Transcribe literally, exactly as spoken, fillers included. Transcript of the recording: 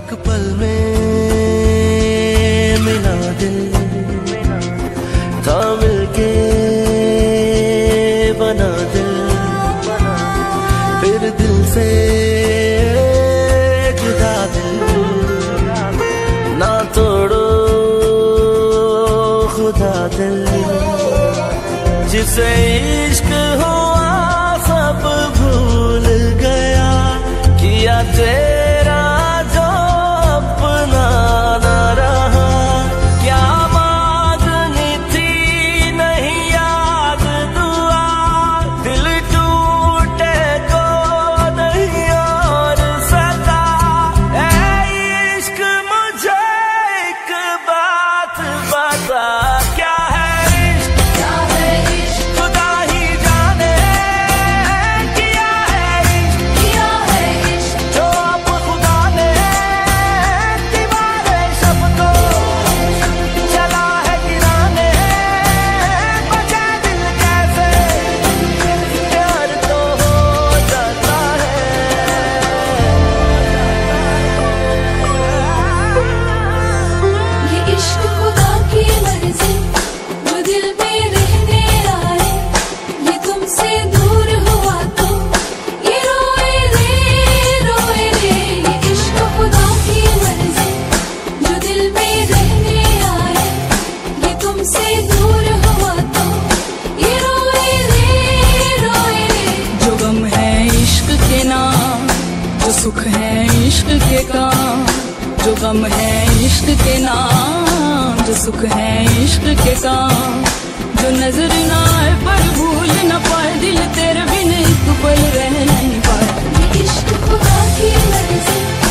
एक पल में मिला दिल था मिलके बना दिल, फिर दिल से जुदा दिल ना तोड़ो खुदा दिल। जिसे इश्क हुआ सब भूल गया, किया तेरा जो अपना न रहा। क्या मांगनी थी नहीं याद दुआ, दिल टूटे को नहीं और सता। ऐ इश्क मुझे एक बात बता, क्या है इश्क? क्या है इश्क? खुदा ही जाने किया है इश्क, किया है इश्क जो अब खुदा ने दीवारे शब को चला है गिराने। बचा दिल कैसे, प्यार तो हो जाता है। ये इश्क खुदा की मर्जी, वो दिल में रहने आए। ये तुमसे दूर हुआ तो ये रोए रे रोए रे। ये इश्क खुदा की मर्जी, जो दिल में रहने आए। ये तुमसे दूर हुआ तो ये रोए रे रोए रे। जो गम है इश्क के नाम, जो सुख है इश्क के काम। जो गम है इश्क के नाम, जो सुख है इश्क के काम। जो नजर ना आए पर भूल न पाए, दिल तेरे बिन एक पल रह नहीं पाए। ये इश्क खुदा की मर्जी,